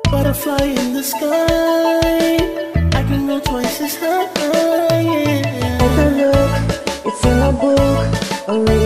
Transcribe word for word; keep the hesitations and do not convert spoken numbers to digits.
Butterfly in the sky, I can go twice as high, yeah. Take a look, it's in a book, only